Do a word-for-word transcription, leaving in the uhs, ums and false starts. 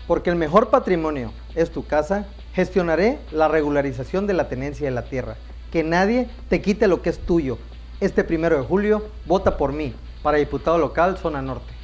Porque el mejor patrimonio es tu casa, gestionaré la regularización de la tenencia de la tierra. Que nadie te quite lo que es tuyo. Este primero de julio, vota por mí para diputado local Zona Norte.